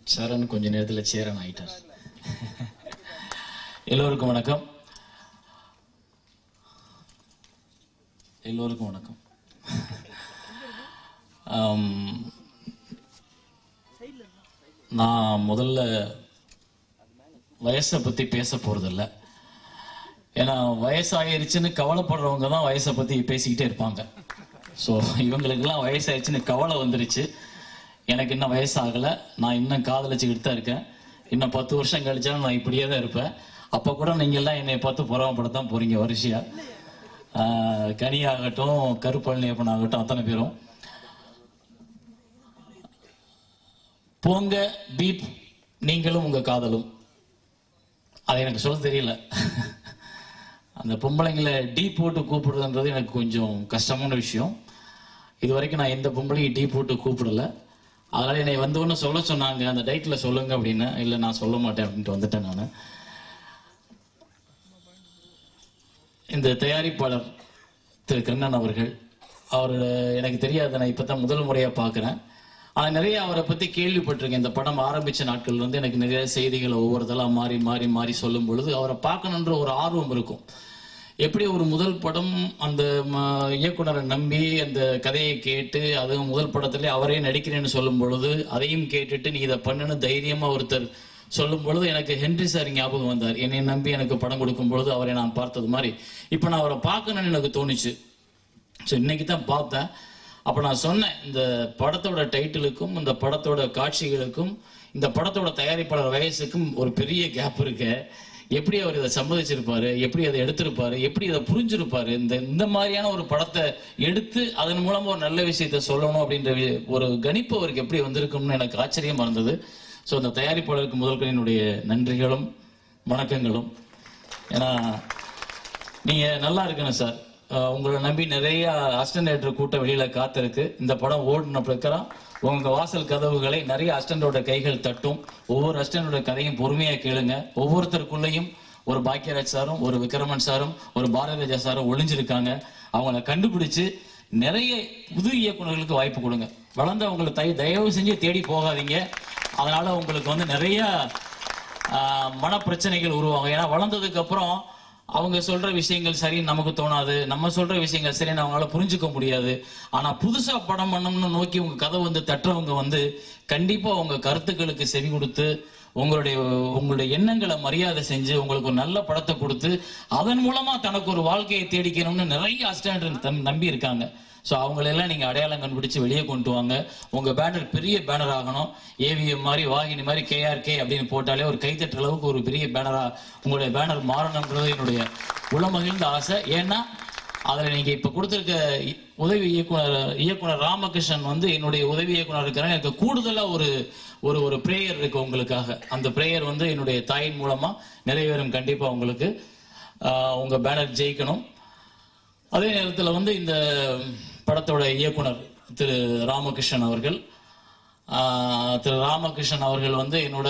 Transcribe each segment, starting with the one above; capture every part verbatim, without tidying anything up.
Cheran கொஞ்ச நேரத்துல Cheran ஆயிட்டார். எல்லோருக்கும் வணக்கம். எல்லோருக்கும் வணக்கம். நான் முதல்ல வயசை பத்தி பேச போறதில்ல. ஏன்னா வயசாயிருச்சுன்னு கவலைப்படுறவங்க தான் வயசை பத்தி பேசிக்கிட்டே இருப்பாங்க. ஸோ இவங்களுக்கெல்லாம் வயசாயிடுச்சுன்னு கவலை வந்துருச்சு. எனக்கு இன்னும் வயசாகலை, நான் இன்னும் காதலிச்சுக்கிட்டு தான் இருக்கேன். இன்னும் பத்து வருஷம் கழிச்சாலும் நான் இப்படியே தான் இருப்பேன். அப்போ கூட நீங்கள்லாம் என்னை பார்த்து பொறாமப்படத்தான் போறீங்க வரிசையா. கனியாகட்டும், கருப்பழனியப்பன் ஆகட்டும், அத்தனை பேரும் போங்க பீப் நீங்களும் உங்க காதலும். அது எனக்கு சொல்ல தெரியல. அந்த பொம்பளைங்களை டீ போட்டு கூப்பிடுறதுன்றது எனக்கு கொஞ்சம் கஷ்டமான விஷயம். இது வரைக்கும் நான் எந்த பொம்பளையும் டீ போட்டு கூப்பிடல. அதனால என்னை வந்தவொன்னு சொல்ல சொன்னாங்க, அந்த டைட்டில் சொல்லுங்க அப்படின்னு. இல்லை நான் சொல்ல மாட்டேன் அப்படின்ட்டு வந்துட்டேன் நான். இந்த தயாரிப்பாளர் திரு கண்ணன் அவர்கள், அவர் எனக்கு தெரியாது, நான் இப்போ தான் முதல் முறையாக பார்க்குறேன். ஆனால் நிறைய அவரை பற்றி கேள்விப்பட்டிருக்கேன். இந்த படம் ஆரம்பித்த நாட்கள் வந்து எனக்கு நிறைய செய்திகளை ஒவ்வொருத்தெல்லாம் மாறி மாறி மாறி சொல்லும் பொழுது அவரை பார்க்கணுன்ற ஒரு ஆர்வம் இருக்கும். எப்படி ஒரு முதல் படம் அந்த இயக்குனரை நம்பி அந்த கதையை கேட்டு, அதுவும் முதல் படத்திலே அவரே நடிக்கிறேன்னு சொல்லும் பொழுது அதையும் கேட்டுட்டு நீ இதை பண்ணுன்னு தைரியமாக ஒருத்தர் சொல்லும் பொழுது எனக்கு ஹென்றி சார் ஞாபகம் வந்தார். என்னை நம்பி எனக்கு படம் கொடுக்கும் பொழுது அவரை நான் பார்த்தது மாதிரி இப்போ நான் அவரை பார்க்கணுன்னு எனக்கு தோணுச்சு. ஸோ இன்னைக்கு தான் பார்த்தேன். அப்போ நான் சொன்னேன், இந்த படத்தோட டைட்டிலுக்கும் இந்த படத்தோட காட்சிகளுக்கும் இந்த படத்தோட தயாரிப்பாளர் வயசுக்கும் ஒரு பெரிய கேப் இருக்கு. எப்படி அவர் இதை சம்மதிச்சிருப்பாரு, எப்படி அதை எடுத்திருப்பாரு, எப்படி இதை புரிஞ்சிருப்பாரு, இந்த இந்த மாதிரியான ஒரு படத்தை எடுத்து அதன் மூலமா ஒரு நல்ல விஷயத்த சொல்லணும் அப்படின்ற ஒரு கணிப்பு அவருக்கு எப்படி வந்திருக்கும்னு எனக்கு ஆச்சரியமா இருந்தது. ஸோ அந்த தயாரிப்பாளருக்கு முதல்கள் என்னுடைய நன்றிகளும் வணக்கங்களும். ஏன்னா நீங்க நல்லா இருக்கணும் சார். உங்களை நம்பி நிறைய அசிஸ்டன்ட் கூட்டம் வெளியில காத்திருக்கு. இந்த படம் ஓடின பிரகாரம் உங்க வாசல் கதவுகளை நிறைய அசிஸ்டண்டோட கைகள் தட்டும். ஒவ்வொரு அசிஸ்டண்டோட கதையும் பொறுமையா கேளுங்க. ஒவ்வொருத்தருக்குள்ளேயும் ஒரு பாக்கியராஜ் சாரும், ஒரு விக்ரமன் சாரும், ஒரு பாரதிராஜா சாரும் ஒளிஞ்சிருக்காங்க. அவங்கள கண்டுபிடிச்சு நிறைய புது இயக்குநர்களுக்கு வாய்ப்பு கொடுங்க. வளர்ந்தவங்களை தை தயவு செஞ்சு தேடி போகாதீங்க. அதனால உங்களுக்கு வந்து நிறைய மன பிரச்சனைகள் உருவாகும். ஏன்னா வளர்ந்ததுக்கு அப்புறம் அவங்க சொல்ற விஷயங்கள் சரின்னு நமக்கு தோணாது, நம்ம சொல்ற விஷயங்கள் சரின்னு அவங்களால புரிஞ்சுக்க முடியாது. ஆனா புதுசா படம் பண்ணணும்னு நோக்கி உங்க கதை வந்து தட்டுறவங்க வந்து கண்டிப்பா உங்க கருத்துக்களுக்கு செவி கொடுத்து உங்களுடைய உங்களுடைய எண்ணங்களை மரியாதை செஞ்சு உங்களுக்கு ஒரு நல்ல படத்தை கொடுத்து அதன் மூலமா தனக்கு ஒரு வாழ்க்கையை தேடிக்கணும்னு நிறைய அசிஸ்டன்ட் நம்பி இருக்காங்க. ஸோ அவங்களெல்லாம் நீங்கள் அடையாளம் கண்டுபிடிச்சு வெளியே கொண்டு வாங்க. உங்கள் பேனர் பெரிய பேனர் ஆகணும். ஏவிஎம் மாதிரி, வாகினி மாதிரி, கேஆர்கே அப்படின்னு போட்டாலே ஒரு கைத்தட்டுற அளவுக்கு ஒரு பெரிய பேனராக உங்களுடைய பேனர் மாறணுன்றது என்னுடைய உளமகிழ்ந்த ஆசை. ஏன்னா அதில் நீங்கள் இப்போ கொடுத்துருக்க உதவி இயக்குனர் இயக்குனர் ராமகிருஷ்ணன் வந்து என்னுடைய உதவி இயக்குனர் இருக்கிறாங்க. எனக்கு கூடுதலாக ஒரு ஒரு ஒரு ப்ரேயர் இருக்கு உங்களுக்காக. அந்த ப்ரேயர் வந்து என்னுடைய தாயின் மூலமாக நிறைவேறும். கண்டிப்பாக உங்களுக்கு உங்கள் பேனர் ஜெயிக்கணும். அதே நேரத்தில் வந்து இந்த படத்தோட இயக்குனர் திரு ராமகிருஷ்ணன் அவர்கள் திரு ராமகிருஷ்ணன் அவர்கள் வந்து என்னோட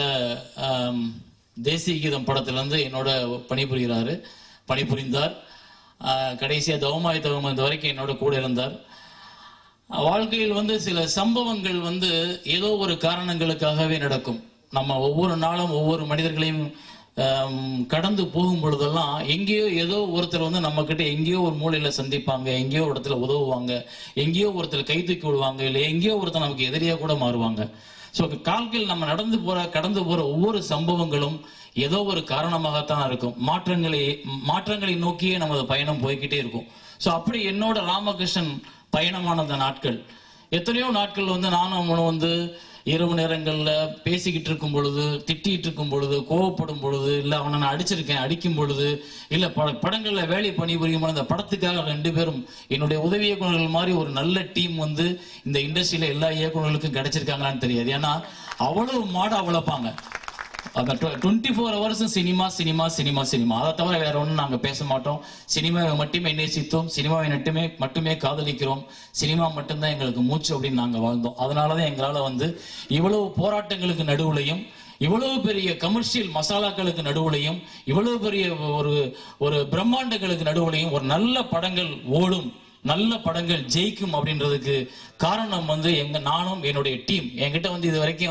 தேசிய கீதம் படத்துல இருந்து என்னோட பணிபுரிகிறாரு பணிபுரிந்தார். கடைசியா தவமாய் தவம் இந்த வரைக்கும் என்னோட கூட இருந்தார். வாழ்க்கையில் வந்து சில சம்பவங்கள் வந்து ஏதோ ஒரு காரணங்களுக்காகவே நடக்கும். நம்ம ஒவ்வொரு நாளும் ஒவ்வொரு மனிதர்களையும் கடந்து போகும் பொழுதெல்லாம் எங்கேயோ ஏதோ ஒருத்தர் வந்து நம்ம கிட்ட எங்கேயோ ஒரு மூலையில சந்திப்பாங்க, எங்கேயோ ஒரு இடத்துல உதவுவாங்க, எங்கேயோ ஒருத்தர் கை தூக்கி விடுவாங்க, இல்லை எங்கேயோ ஒருத்தர் நமக்கு எதிரியா கூட மாறுவாங்க. ஸோ கால்கள் நம்ம நடந்து போற கடந்து போற ஒவ்வொரு சம்பவங்களும் ஏதோ ஒரு காரணமாகத்தான் இருக்கும். மாற்றங்களை மாற்றங்களை நோக்கியே நமது பயணம் போய்கிட்டே இருக்கும். ஸோ அப்படி என்னோட ராமகிருஷ்ணன் பயணமான அந்த நாட்கள் எத்தனையோ நாட்கள் வந்து நானும் அவனும் வந்து இரவு நேரங்கள்ல பேசிக்கிட்டு இருக்கும் பொழுது, திட்டிகிட்டு இருக்கும் பொழுது, கோவப்படும் பொழுது, இல்ல அவனை நான் அடிச்சிருக்கேன் அடிக்கும் பொழுது, இல்ல பட படங்கள்ல வேலை பணிபுரியும் அந்த படத்துக்காக ரெண்டு பேரும் என்னுடைய உதவி இயக்குநர்கள் மாதிரி ஒரு நல்ல டீம் வந்து இந்த இண்டஸ்ட்ரியில எல்லா இயக்குநர்களுக்கும் கிடைச்சிருக்காங்களான்னு தெரியாது. ஏன்னா அவ்வளவு மாடா வளர்ப்பாங்க. அந்த டுவெண்ட்டி ஃபோர் ஹவர்ஸும் சினிமா சினிமா சினிமா சினிமா அதை தவிர வேற ஒன்றும் நாங்கள் பேச மாட்டோம். சினிமாவை மட்டுமே நேசித்தோம், சினிமாவை மட்டுமே மட்டுமே காதலிக்கிறோம், சினிமா மட்டும்தான் எங்களுக்கு மூச்சு அப்படின்னு நாங்கள் வாழ்ந்தோம். அதனாலதான் எங்களால் வந்து இவ்வளவு போராட்டங்களுக்கு நடுவுலையும், இவ்வளவு பெரிய கமர்ஷியல் மசாலாக்களுக்கு நடுவுலையும், இவ்வளவு பெரிய ஒரு ஒரு பிரம்மாண்டங்களுக்கு நடுவுலையும் ஒரு நல்ல படங்கள் ஓடும், நல்ல படங்கள் ஜெயிக்கும் அப்படின்றதுக்கு காரணம் வந்து எங்க நானும் என்னுடைய டீம். என்கிட்ட வந்து இது வரைக்கும்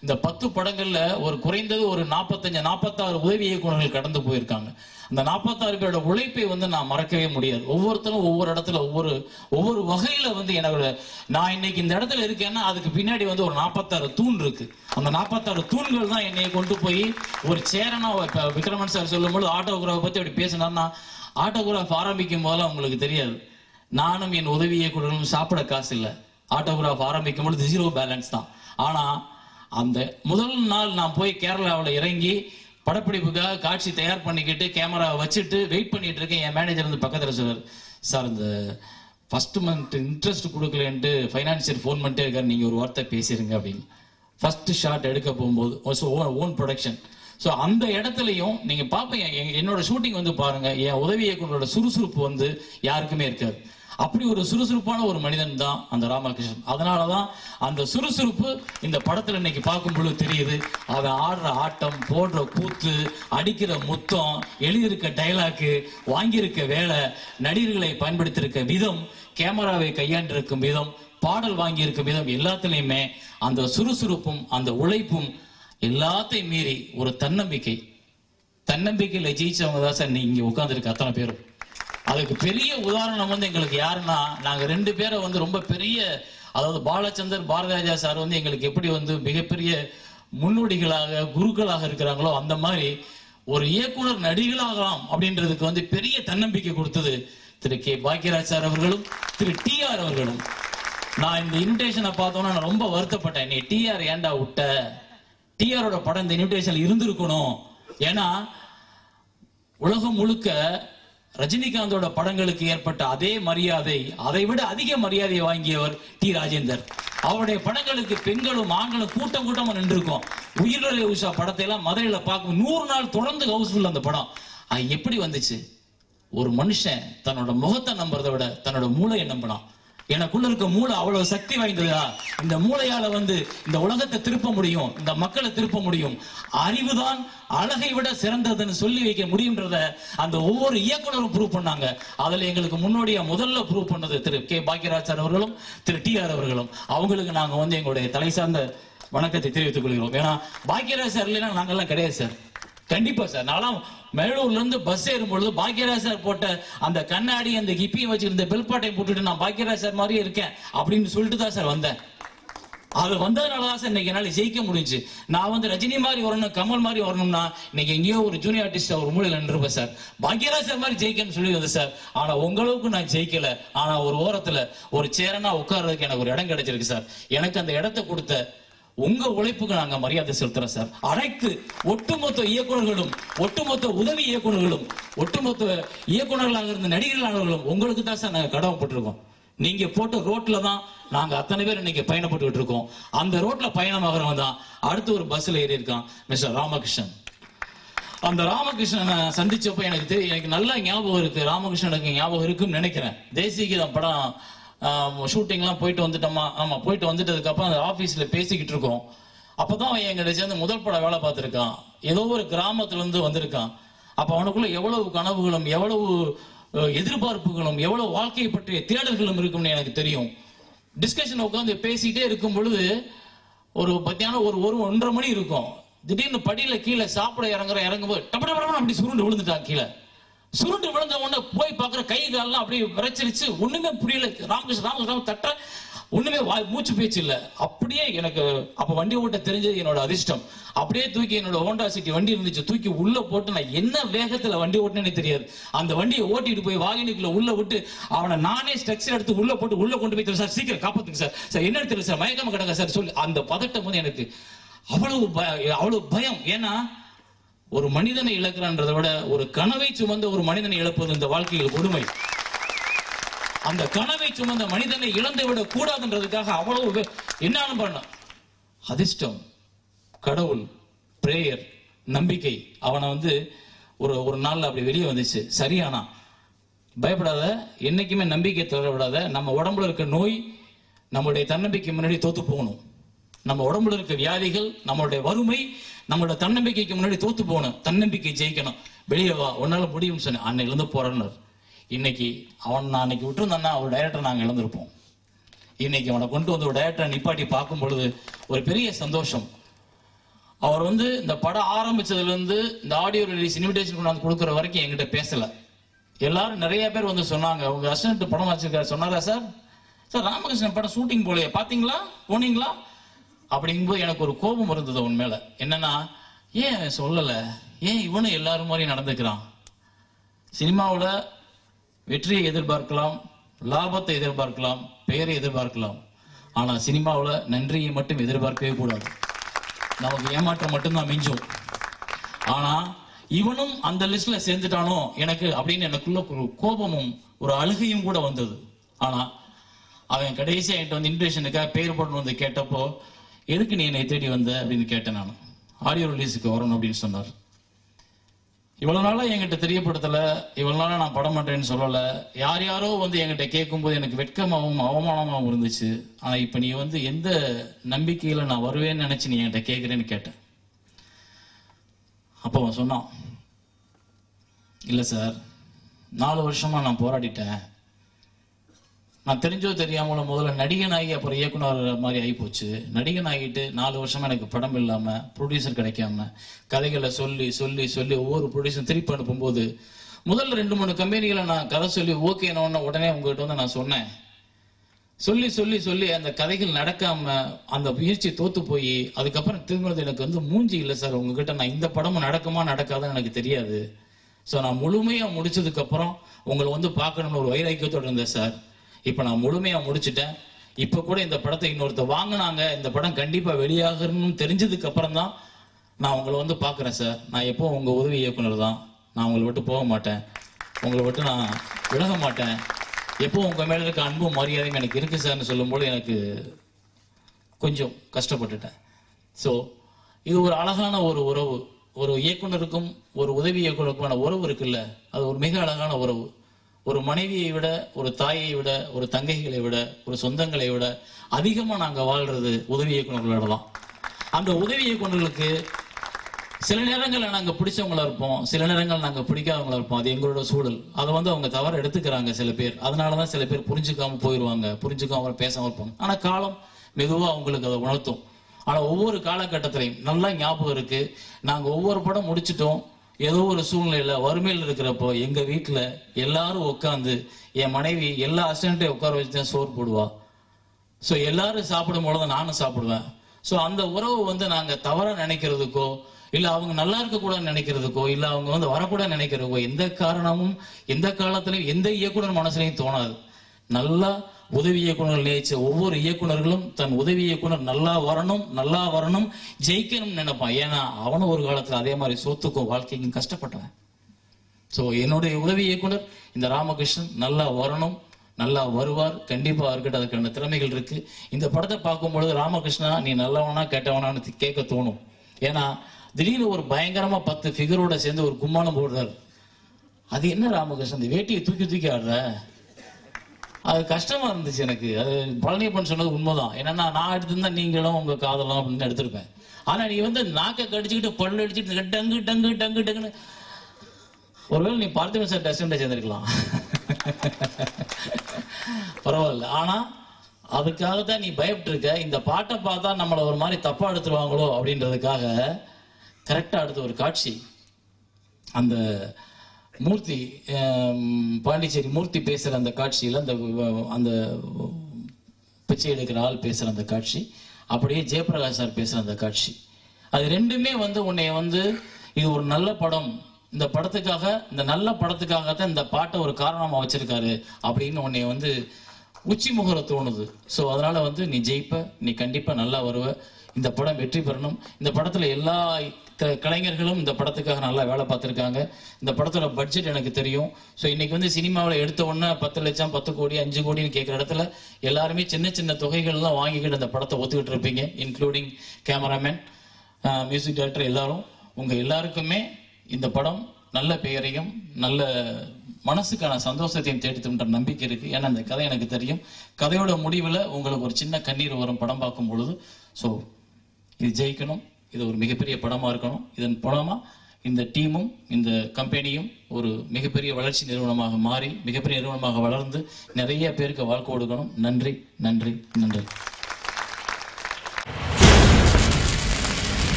இந்த பத்து படங்கள்ல ஒரு குறைந்தது ஒரு நாற்பத்தஞ்சு நாற்பத்தாறு உதவி இயக்குநர்கள் கடந்து போயிருக்காங்க. அந்த நாற்பத்தாறு பேரோட உழைப்பை வந்து நான் மறக்கவே முடியாது. ஒவ்வொருத்தரும் ஒவ்வொரு இடத்துல ஒவ்வொரு ஒவ்வொரு வகையில வந்து என்னோட நான் இன்னைக்கு இந்த இடத்துல இருக்கேன்னா அதுக்கு பின்னாடி வந்து ஒரு நாற்பத்தாறு தூண் இருக்கு. அந்த நாற்பத்தாறு தூண்கள் தான் என்னை கொண்டு போய் ஒரு சேரனா. இப்ப விக்ரமன் சார் சொல்லும்போது ஆட்டோகிராஃப் பத்தி அப்படி பேசினார்னா, ஆட்டோகிராஃப் ஆரம்பிக்கும் போதெல்லாம் உங்களுக்கு தெரியாது, நானும் என் உதவி இயக்குநர்களும் சாப்பிட காசு இல்லை. ஆட்டோகிராஃப் ஆரம்பிக்கும் பொழுது ஜீரோ பேலன்ஸ் தான். ஆனா அந்த முதல் நாள் நான் போய் கேரளாவில் இறங்கி படப்பிடிப்புக்காக காட்சி தயார் பண்ணிக்கிட்டு கேமரா வச்சுட்டு வெயிட் பண்ணிட்டு இருக்கேன். என் மேனேஜர் வந்து பக்கத்தில் சொல்றாரு, சார் இந்த ஃபர்ஸ்ட் மந்த் இன்ட்ரெஸ்ட் கொடுக்கலன்ட்டு ஃபைனான்சியர் ஃபோன் பண்ணிட்டே இருக்காரு, நீங்க ஒரு வார்த்தை பேசிடுங்க அப்படின்னு. ஃபர்ஸ்ட் ஷாட் எடுக்க போகும்போது ஓன் ப்ரொடக்ஷன். ஸோ அந்த இடத்துலையும் நீங்க பார்ப்பீங்க, என்னோட ஷூட்டிங் வந்து பாருங்க, என் உதவி இயக்குனரோட சுறுசுறுப்பு வந்து யாருக்குமே இருக்காது. அப்படி ஒரு சுறுசுறுப்பான ஒரு மனிதன் தான் அந்த ராமகிருஷ்ணன். அதனாலதான் அந்த சுறுசுறுப்பு இந்த படத்துல இன்னைக்கு பார்க்கும் பொழுது தெரியுது. அவன் ஆடுற ஆட்டம், போடுற கூத்து, அடிக்கிற முத்தம், எழுதியிருக்க டைலாக்கு, வாங்கியிருக்க வேலை, நடிகர்களை பயன்படுத்தியிருக்க விதம், கேமராவை கையாண்டிருக்கும் விதம், பாடல் வாங்கியிருக்கும் விதம், எல்லாத்துலயுமே அந்த சுறுசுறுப்பும் அந்த உழைப்பும் எல்லாத்தையும் மீறி ஒரு தன்னம்பிக்கை. தன்னம்பிக்கையில ஜெயிச்சவங்க தான் சார் நீங்க உட்கார்ந்துருக்க அத்தனை பேரும். அதுக்கு பெரிய உதாரணம் வந்து எங்களுக்கு யாருன்னா, நாங்க ரெண்டு பேரை வந்து ரொம்ப பெரிய, அதாவது பாலச்சந்தர் பாரதிராஜா சார் வந்து எங்களுக்கு எப்படி வந்து மிகப்பெரிய முன்னோடிகளாக குருக்களாக இருக்கிறாங்களோ அந்த மாதிரி ஒரு இயக்குனர் நடிகளாகலாம் அப்படின்றதுக்கு வந்து பெரிய தன்னம்பிக்கை கொடுத்தது திரு கே பாக்கியராஜ் சார் அவர்களும் திரு டி ஆர் அவர்களும். நான் இந்த இன்விடேஷனை பார்த்தோன்னா நான் ரொம்ப வருத்தப்பட்டேன். நீ டி ஆர் ஏண்டா விட்ட? டி ஆரோட படம் இந்த இன்விடேஷன் இருந்திருக்கணும். ஏன்னா உலகம் முழுக்க ரஜினிகாந்தோட படங்களுக்கு ஏற்பட்ட அதே மரியாதை, அதை விட அதிக மரியாதையை வாங்கியவர் டி ராஜேந்தர். அவருடைய படங்களுக்கு பெண்களும் ஆண்களும் கூட்டம் கூட்டமா நின்றுருக்கும். உயிரிழை உஷா படத்தை எல்லாம் மதுரையில பார்க்கும், நூறு நாள் தொடர்ந்து ஹவுஸ்ஃபுல் அந்த படம். அது எப்படி வந்துச்சு? ஒரு மனுஷன் தன்னோட முகத்தை நம்புறதை விட தன்னோட மூளையை நம்பினான். எனக்குள்ள இருக்க மூளை அவ்வளவு சக்தி வாய்ந்ததா, இந்த மூளையால வந்து இந்த உலகத்தை திருப்ப முடியும், இந்த மக்களை திருப்ப முடியும், அறிவுதான் அழகை விட சிறந்ததுன்னு சொல்லி வைக்க முடியும்ன்றத அந்த ஒவ்வொரு இயக்குனரும் ப்ரூவ் பண்ணாங்க. அதுல எங்களுக்கு முன்னோடியா முதல்ல ப்ரூவ் பண்ணது திரு கே பாக்கியராஜ் சார் அவர்களும் திரு டி ஆர் அவர்களும். அவங்களுக்கு நாங்க வந்து எங்களுடைய தலை சார்ந்த வணக்கத்தை தெரிவித்துக் கொள்கிறோம். ஏன்னா பாக்கியராஜ் சார் இல்லைன்னா நாங்கெல்லாம் கிடையாது சார். கண்டிப்பா சார். நான்லாம் மேலூர்ல இருந்து பஸ் ஏறும் பொழுது பாக்கியராஜ் சார் போட்ட அந்த கண்ணாடி, அந்த கிப்பியை வச்சிருந்த பெல்பாட்டை போட்டுட்டு நான் பாக்கியராஜ் சார் மாதிரியே இருக்கேன் அப்படின்னு சொல்லிட்டு தான் சார் வந்தேன். அது வந்ததுனாலதான் சார் இன்னைக்கு என்னால ஜெயிக்க முடிஞ்சு. நான் வந்து ரஜினி மாதிரி வரணும், கமல் மாதிரி வரணும்னா இன்னைக்கு எங்கேயோ ஒரு ஜூனியர் ஆர்டிஸ்ட் ஒரு மூலையில நின்றுப்பேன் சார். பாக்கியராஜ் சார் மாதிரி ஜெயிக்கணும்னு சொல்லி வந்து சார். ஆனா உங்களுக்கு நான் ஜெயிக்கல. ஆனா ஒரு ஓரத்துல ஒரு சேரனா உட்கார்றதுக்கு எனக்கு ஒரு இடம் கிடைச்சிருக்கு சார். எனக்கு அந்த இடத்தை கொடுத்த உங்க உழைப்புக்கு நாங்க மரியாதை செலுத்துறோம் சார். அனைத்து ஒட்டுமொத்த இயக்குநர்களும், ஒட்டுமொத்த உதவி இயக்குநர்களும், ஒட்டுமொத்த இயக்குநர்களாக இருந்த நடிகர்களானவர்களும் உங்களுக்கு தான் சார் நாங்க கடமைப்பட்டிருக்கோம். நீங்க போட்ட ரோட்ல தான் நாங்க அத்தனை பேர் இன்னைக்கு பயணப்பட்டு இருக்கோம். அந்த ரோட்ல பயணமாகறவங்க தான் அடுத்து ஒரு பஸ்ல ஏறி இருக்கான் மிஸ்டர் ராமகிருஷ்ணன். அந்த ராமகிருஷ்ணனை சந்திச்சப்ப எனக்கு தெரியும், எனக்கு நல்லா ஞாபகம் இருக்கு. ராமகிருஷ்ணனுக்கு ஞாபகம் இருக்குன்னு நினைக்கிறேன். தேசிய கீதம் படம் ஷூட்டிங்லாம் போயிட்டு வந்துட்டோமா, ஆமா போயிட்டு வந்துட்டதுக்கு அப்புறம் அந்த ஆபீஸ்ல பேசிக்கிட்டு இருக்கோம். அப்பதான் அவன் எங்கிட்ட சேர்ந்து முதல் படம் வேலை பார்த்திருக்கான். ஏதோ ஒரு கிராமத்துல இருந்து வந்திருக்கான். அப்ப அவனுக்குள்ள எவ்வளவு கனவுகளும், எவ்வளவு எதிர்பார்ப்புகளும், எவ்வளவு வாழ்க்கையை பற்றிய தேடல்களும் இருக்கும்னு எனக்கு தெரியும். டிஸ்கஷன் உட்காந்து பேசிட்டே இருக்கும் பொழுது ஒரு மத்தியானம் ஒரு ஒரு ஒன்றரை மணி இருக்கும். திடீர்னு படியில கீழே சாப்பிட இறங்குற இறங்கும்போது டப்பட அப்படி சுருண்டு விழுந்துட்டான். கீழே சுருண்டு விழுந்த உடனே போய் பார்க்குற கை காலெல்லாம் அப்படியே விரைச்சிருச்சு. ஒண்ணுமே புரியல. ராமகிருஷ்ணன் ராமகிருஷ்ணன் தட்ட ஒண்ணுமே மூச்சு பேச்சு இல்லை. அப்படியே எனக்கு அப்ப வண்டி ஓட்ட தெரிஞ்சது என்னோட அதிர்ஷ்டம். அப்படியே தூக்கி என்னோட ஹோண்டா சிட்டி வண்டி இருந்துச்சு, தூக்கி உள்ள போட்டு நான் என்ன வேகத்துல வண்டி ஓட்டினே தெரியாது. அந்த வண்டியை ஓட்டிட்டு போய் வாகினிக்குள்ள உள்ள விட்டு அவனை நானே ஸ்ட்ரக்சர் எடுத்து உள்ள போட்டு உள்ள கொண்டு போய் சார் சீக்கிரம் காப்பாத்துங்க சார், சார் என்ன தெரியல சார், மயக்காம கிடங்க சார் சொல்லி அந்த பதட்டம் வந்து எனக்கு அவ்வளவு அவ்வளவு பயம். ஏன்னா ஒரு மனிதனை இழக்கிறான்றதை விட ஒரு கனவை சுமந்த ஒரு மனிதனை இழப்பது இந்த வாழ்க்கையில் கொடுமை. அந்த கனவை சுமந்த மனிதனை இழந்து விட கூடாதுன்றதுக்காக அவ்வளவு என்னன்னு பண்ண அதிர்ஷ்டம், கடவுள், பிரேயர், நம்பிக்கை அவனை வந்து ஒரு ஒரு நாள்ல அப்படி வெளியே வந்துச்சு. சரியானா பயப்படாத, என்னைக்குமே நம்பிக்கை தளர விடாத. நம்ம உடம்புல இருக்க நோய் நம்மளுடைய தன்னம்பிக்கை முன்னாடி தோத்து போகணும். நம்ம உடம்புல இருக்க வியாதிகள், நம்மளுடைய வறுமை நம்மளோட தன்னம்பிக்கைக்கு முன்னாடி தோத்து போகணும். தன்னம்பிக்கை ஜெயிக்கணும். வெளியே வா, உன்னால முடியும்னு சொன்னேன். அன்னையில இருந்து போறான்னு. இன்னைக்கு அவன் நான் அன்னைக்கு விட்டுருந்தான்னா ஒரு டைரக்டர் நாங்க இழந்திருப்போம். இன்னைக்கு அவனை கொண்டு வந்து ஒரு டைரக்டரை நிப்பாட்டி பார்க்கும் பொழுது ஒரு பெரிய சந்தோஷம். அவர் வந்து இந்த படம் ஆரம்பிச்சதுல இருந்து இந்த ஆடியோ ரிலீஸ் இன்விடேஷன் கொண்டாந்து கொடுக்குற வரைக்கும் என்கிட்ட பேசல. எல்லாரும் நிறைய பேர் வந்து சொன்னாங்க, உங்க அசிஸ்டன்ட் படம் வச்சிருக்காரு சொன்னாரா சார்? சார் ராமகிருஷ்ணன் படம் ஷூட்டிங் போலையே, பாத்தீங்களா, போனீங்களா அப்படிங்கும்போது எனக்கு ஒரு கோபம் இருந்தது உன் மேல. என்னன்னா, ஏன் சொல்லல, ஏன் இவனும் எல்லாரும் மாதிரி நடந்துக்கிறான்? சினிமாவில் வெற்றியை எதிர்பார்க்கலாம், லாபத்தை எதிர்பார்க்கலாம், பெயரை எதிர்பார்க்கலாம். ஆனா சினிமாவில் நன்றியை மட்டும் எதிர்பார்க்கவே கூடாது. நமக்கு ஏமாற்றம் மட்டும்தான் மிஞ்சும். ஆனா இவனும் அந்த லிஸ்ட்ல சேர்ந்துட்டானோ எனக்கு அப்படின்னு எனக்குள்ள ஒரு கோபமும் ஒரு அழுகையும் கூட வந்தது. ஆனா அவன் கடைசியா என்கிட்ட வந்து இன்விடேஷனுக்காக பேர் போட்டு வந்து கேட்டப்போ, எதுக்கு நீ என்னை தேடி வந்த அப்படின்னு கேட்டேன். நான் ஆடியோ ரிலீஸுக்கு வரணும் அப்படின்னு சொன்னார். இவ்வளவு நாளா என்கிட்ட தெரியப்படுத்தல, இவ்வளவு நாளா நான் படம் மாட்டேன்னு சொல்லல. யார் யாரோ வந்து என்கிட்ட கேட்கும்போது எனக்கு வெட்கமாகவும் அவமானமாகவும் இருந்துச்சு. ஆனா இப்ப நீ வந்து எந்த நம்பிக்கையில நான் வருவேன்னு நினைச்சு நீ என்கிட்ட கேட்கிறேன்னு கேட்டேன். அப்போ அவன் சொன்னான், இல்ல சார், நாலு வருஷமா நான் போராடிட்டேன். நான் தெரிஞ்சோ தெரியாமல முதல்ல நடிகன் ஆகி அப்புறம் இயக்குனர் மாதிரி ஆகி போச்சு. நடிகன் ஆகிட்டு நாலு வருஷமா எனக்கு படம் இல்லாம, ப்ரொடியூசர் கிடைக்காம, கதைகளை சொல்லி சொல்லி சொல்லி ஒவ்வொரு ப்ரொடியூசர் திருப்பி அனுப்பும்போது முதல்ல ரெண்டு மூணு கம்பெனிகளை நான் கதை சொல்லி ஓகேன்னு உடனே உங்ககிட்ட வந்து நான் சொன்னேன். சொல்லி சொல்லி சொல்லி அந்த கதைகள் நடக்காம அந்த முயற்சி தோத்து போய் அதுக்கப்புறம் திரும்ப எனக்கு வந்து மூஞ்சி இல்லை சார் உங்ககிட்ட, நான் இந்த படமும் நடக்குமா நடக்காதுன்னு எனக்கு தெரியாது. ஸோ நான் முழுமையா முடிச்சதுக்கு அப்புறம் உங்களை வந்து பார்க்கணும்னு ஒரு வைராக்கியத்தோடு இருந்தேன் சார். இப்ப நான் முழுமையா முடிச்சுட்டேன். இப்ப கூட இந்த படத்தை இன்னொருத்த வாங்கினாங்க, இந்த படம் கண்டிப்பா வெளியாகணும்னு தெரிஞ்சதுக்கு அப்புறம் தான் நான் உங்களை வந்து பாக்குறேன் சார். நான் எப்போ உங்க உதவி இயக்குனர் தான், நான் உங்களை விட்டு போக மாட்டேன், உங்களை விட்டு நான் விலக மாட்டேன். எப்போ உங்க மேல இருக்க அன்பும் மரியாதையும் எனக்கு இருக்கு சார்னு சொல்லும்போது எனக்கு கொஞ்சம் கஷ்டப்பட்டுட்டேன். ஸோ இது ஒரு அழகான ஒரு உறவு. ஒரு இயக்குனருக்கும் ஒரு உதவி இயக்குனருக்குமான உறவு இருக்குல்ல, அது ஒரு மிக அழகான உறவு. ஒரு மனைவியை விட, ஒரு தாயை விட, ஒரு தங்கைகளை விட, ஒரு சொந்தங்களை விட அதிகமா நாங்க வாழ்றது உதவி இயக்குனர்களோட தான். அந்த உதவி இயக்குனர்களுக்கு சில நேரங்களில் நாங்க பிடிச்சவங்களா இருப்போம், சில நேரங்கள் நாங்க பிடிக்காதவங்களா இருப்போம். அது எங்களோட சூழல். அதை வந்து அவங்க தவற எடுத்துக்கிறாங்க சில பேர். அதனாலதான் சில பேர் புரிஞ்சுக்காம போயிடுவாங்க, புரிஞ்சுக்காம பேசாம இருப்பாங்க. ஆனா காலம் மெதுவா அவங்களுக்கு அதை உணர்த்தும். ஆனா ஒவ்வொரு காலகட்டத்திலையும் நல்லா ஞாபகம் இருக்கு, நாங்க ஒவ்வொரு படம் முடிச்சிட்டோம், ஏதோ ஒரு சூழ்நிலையில வறுமையில் இருக்கிறப்போ எங்க வீட்டுல எல்லாரும் உட்காந்து, என் மனைவி எல்லா அசிஸ்டன்ட்டையும் உட்கார வச்சுதான் சோறு போடுவா. ஸோ எல்லாரும் சாப்பிடும் பொழுது நானும் சாப்பிடுவேன். ஸோ அந்த உறவு வந்து நாங்க தவறா நினைக்கிறதுக்கோ, இல்ல அவங்க நல்லா இருக்க கூட நினைக்கிறதுக்கோ, இல்ல அவங்க வந்து வரக்கூட நினைக்கிறதுக்கோ எந்த காரணமும் எந்த காலத்திலையும் எந்த இயக்குனர் மனசுலையும் தோணாது. நல்லா உதவி இயக்குனர் நினைச்ச ஒவ்வொரு இயக்குனர்களும் தன் உதவி இயக்குனர் நல்லா வரணும், நல்லா வரணும், ஜெயிக்கணும்னு நினைப்பான். ஏன்னா அவனும் ஒரு காலத்துல அதே மாதிரி சொத்துக்கும் வாழ்க்கைக்கும் கஷ்டப்பட்டவன். ஸோ என்னுடைய உதவி இயக்குனர் இந்த ராமகிருஷ்ணன் நல்லா வரணும், நல்லா வருவார், கண்டிப்பா அவர்கிட்ட அதுக்கான திறமைகள் இருக்கு. இந்த படத்தை பார்க்கும்பொழுது ராமகிருஷ்ணா நீ நல்லவனா கேட்டவனான்னு கேட்க தோணும். ஏன்னா திடீர்னு ஒரு பயங்கரமா பத்து ஃபிகரோட சேர்ந்து ஒரு கும்மாளம் போடுறாரு. அது என்ன ராமகிருஷ்ணன், இந்த வேட்டியை தூக்கி தூக்கி ஆடுற? அது கஷ்டமா இருந்துச்சு எனக்கு. அது பழனியப்பன் சொன்னது உண்மைதான். என்னன்னா நான் எடுத்திருந்தா நீங்களும் உங்க காதலும் அப்படின்னு எடுத்திருப்பேன். ஆனா நீ வந்து நாக்கை கடிச்சுக்கிட்டு பல்லு அடிச்சுட்டு டங்கு டங்கு டங்கு டங்குன்னு, ஒருவேளை நீ பார்த்திபன் சார் டெஸ்ட் சேர்ந்திருக்கலாம், பரவாயில்ல. ஆனா அதுக்காகத்தான் நீ பயப்பட்டு இருக்க. இந்த பாட்டை பார்த்தா நம்மளை ஒரு மாதிரி தப்பா எடுத்துருவாங்களோ அப்படின்றதுக்காக கரெக்டா அடுத்த ஒரு காட்சி, அந்த மூர்த்தி பாண்டிச்சேரி மூர்த்தி பேசுற அந்த காட்சியில அந்த அந்த பிச்சை எடுக்கிற ஆள் பேசுற அந்த காட்சி, அப்படியே ஜெயபிரகாஷ் சார் பேசுற அந்த காட்சி, அது ரெண்டுமே வந்து உன்னைய வந்து இது ஒரு நல்ல படம், இந்த படத்துக்காக இந்த நல்ல படத்துக்காகத்தான் இந்த பாட்டை ஒரு காரணமா வச்சிருக்காரு அப்படின்னு உன்னைய வந்து உச்சி முகர தோணுது. ஸோ அதனால வந்து நீ ஜெயிப்ப, நீ கண்டிப்பா நல்லா வருவ, இந்த படம் வெற்றி பெறணும். இந்த படத்துல எல்லா கலைஞர்களும் இந்த படத்துக்காக நல்லா வேலை பார்த்துருக்காங்க. இந்த படத்தோட பட்ஜெட் எனக்கு தெரியும். ஸோ இன்னைக்கு வந்து சினிமாவில் எடுத்த உடனே பத்து லட்சம் பத்து கோடி அஞ்சு கோடின்னு கேட்குற இடத்துல எல்லாருமே சின்ன சின்ன தொகைகள்லாம் வாங்கிக்கிட்டு அந்த படத்தை ஒத்துக்கிட்டு இருப்பீங்க, இன்க்ளூடிங் கேமராமேன், மியூசிக் டைரக்டர், எல்லாரும். உங்க எல்லாருக்குமே இந்த படம் நல்ல பெயரையும் நல்ல மனசுக்கான சந்தோஷத்தையும் தேடித்துன்ற நம்பிக்கை இருக்கு. ஏன்னா இந்த கதை எனக்கு தெரியும். கதையோட முடிவில் உங்களுக்கு ஒரு சின்ன கண்ணீர் வரும் படம் பார்க்கும் பொழுது. ஸோ இது ஜெயிக்கணும், இது ஒரு மிகப்பெரிய படமா இருக்கணும். இதன் படமா இந்த டீமும் இந்த கம்பெனியும் ஒரு மிகப்பெரிய வளர்ச்சி நிறுவனமாக மாறி மிகப்பெரிய நிறுவனமாக வளர்ந்து நிறைய பேருக்கு வாழ்க்கை கொடுக்கணும். நன்றி நன்றி நன்றி.